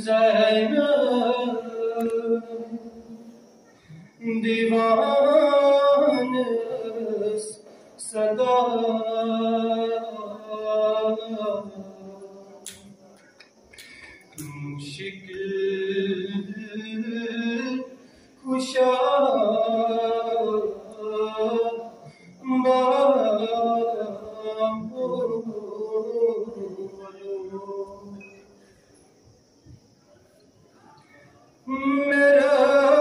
ज़ैनब दीवान सदा मुश्किल कुशा मेरा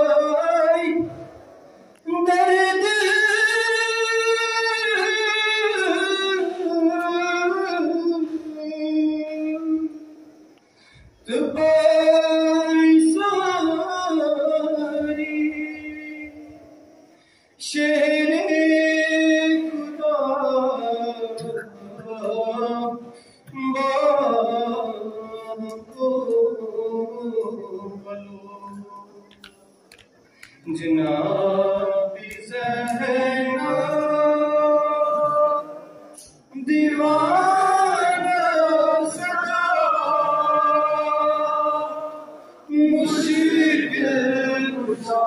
दर्द तो सारी शेरे खुदा जनाबी ज़ैनब दीवाना सदा मुश्किल कुशा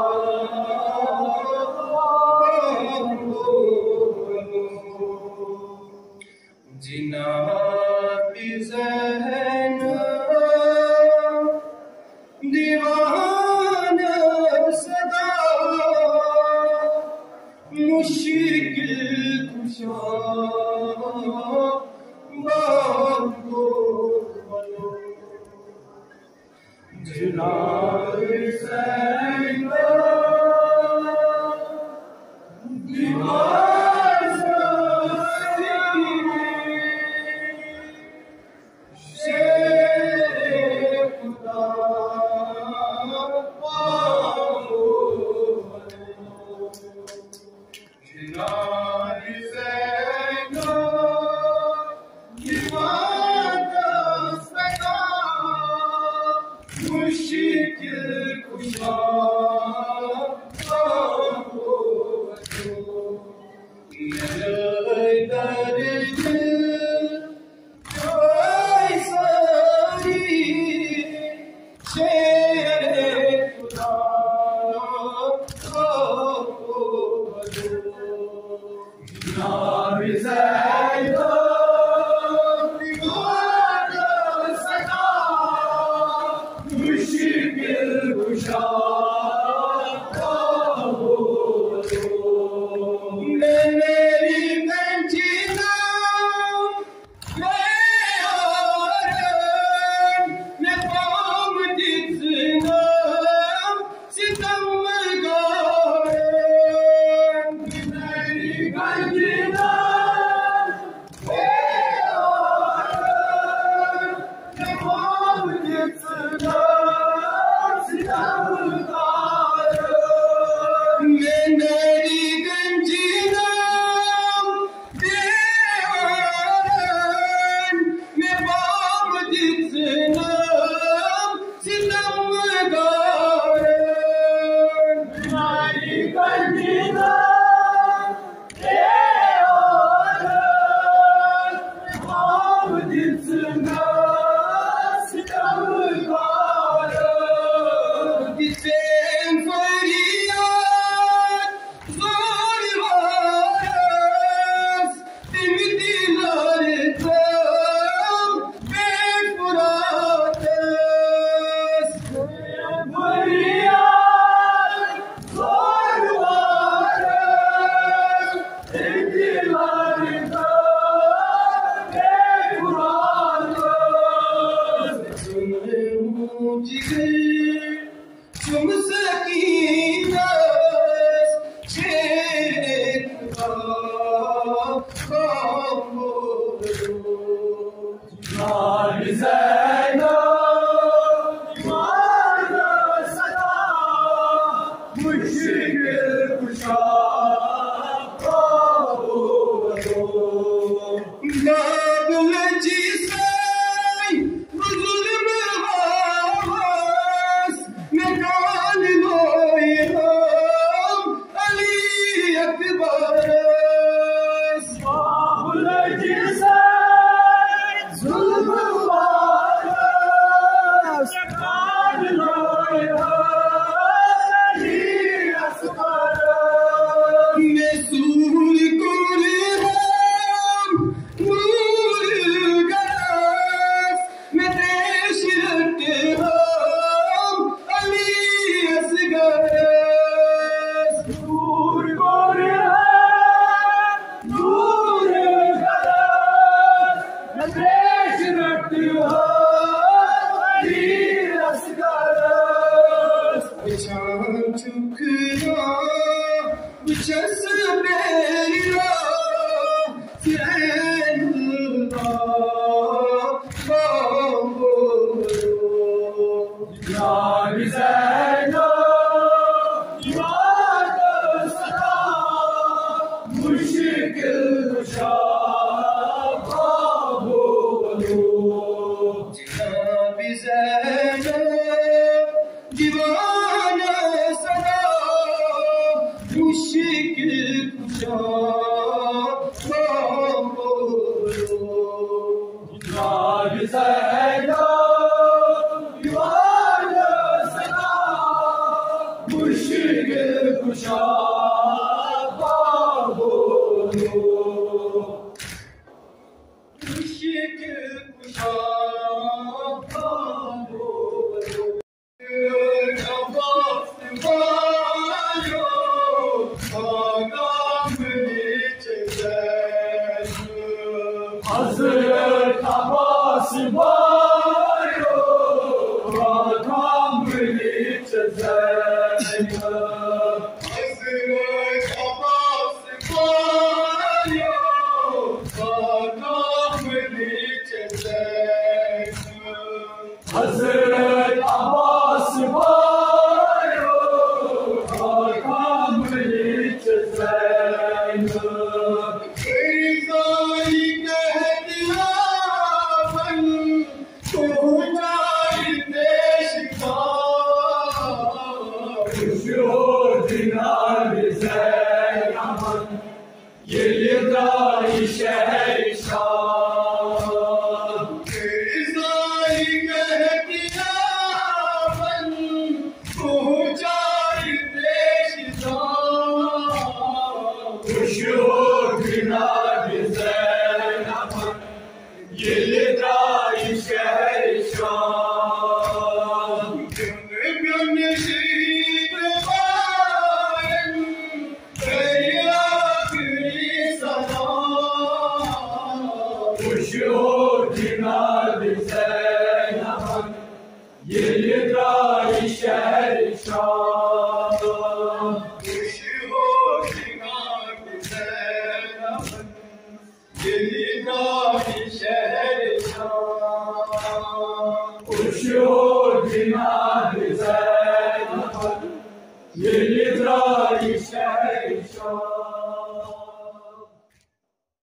जनाबी ज़ैनब दीवाना सदा मुश्किल कुशा बाबो जनाबे ज़ैनब दीवाना शेरे खुदा जनाबे ज़ैनब दीवाना सदा मुश्किल कुशा मेरे दर्द सारी शेरे खुदा जनाबे ज़ैनब दीवाना सदा मुश्किल कुशा मेरी गंजीना मैं पाम जितना सितम गाए मेरी गंजीना मैं पाम जितना सितम गाए मेरी गंजीना मैं पाम जितना सितम गाए मेरी गंजीना पाम जितना सितम गाए जिसे फरियाद ज़ोर वारस तिम दिलार तम बेफुरातस फरियाद ज़ोर वारस तिम दिलार तम बेफुरातस मुझे तुम सकीना शेरे खुदा जनाबे ज़ैनब दीवाना सदा मुश्किल कुशा बाबुल जिसे जुल्म हावस में कान लोए अली अकबर शहर